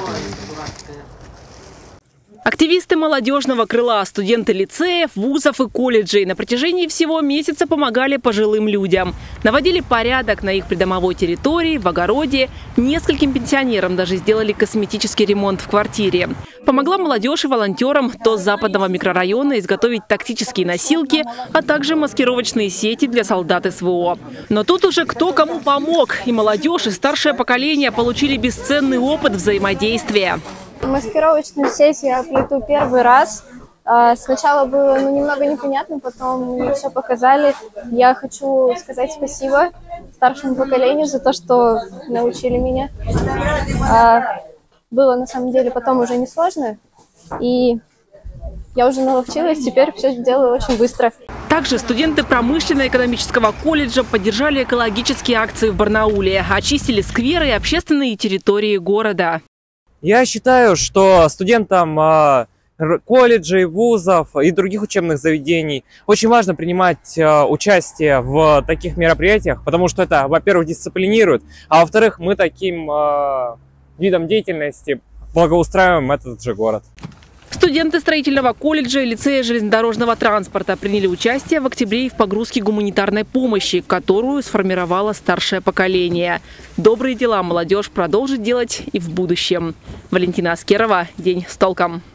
Активисты молодежного крыла, студенты лицеев, вузов и колледжей на протяжении всего месяца помогали пожилым людям. Наводили порядок на их придомовой территории, в огороде. Нескольким пенсионерам даже сделали косметический ремонт в квартире. Помогла молодежь и волонтерам то с западного микрорайона изготовить тактические носилки, а также маскировочные сети для солдат СВО. Но тут уже кто кому помог. И молодежь, и старшее поколение получили бесценный опыт взаимодействия. Маскировочную сеть я плету первый раз. Сначала было немного непонятно, потом мне все показали. Я хочу сказать спасибо старшему поколению за то, что научили меня. Было на самом деле потом уже несложно, и я уже наловчилась, теперь все делаю очень быстро. Также студенты промышленно-экономического колледжа поддержали экологические акции в Барнауле, очистили скверы и общественные территории города. Я считаю, что студентам колледжей, вузов и других учебных заведений очень важно принимать участие в таких мероприятиях, потому что это, во-первых, дисциплинирует, а во-вторых, мы таким видом деятельности благоустраиваем этот же город. Студенты строительного колледжа и лицея железнодорожного транспорта приняли участие в октябре в погрузке гуманитарной помощи, которую сформировало старшее поколение. Добрые дела молодежь продолжит делать и в будущем. Валентина Аскерова. День с толком.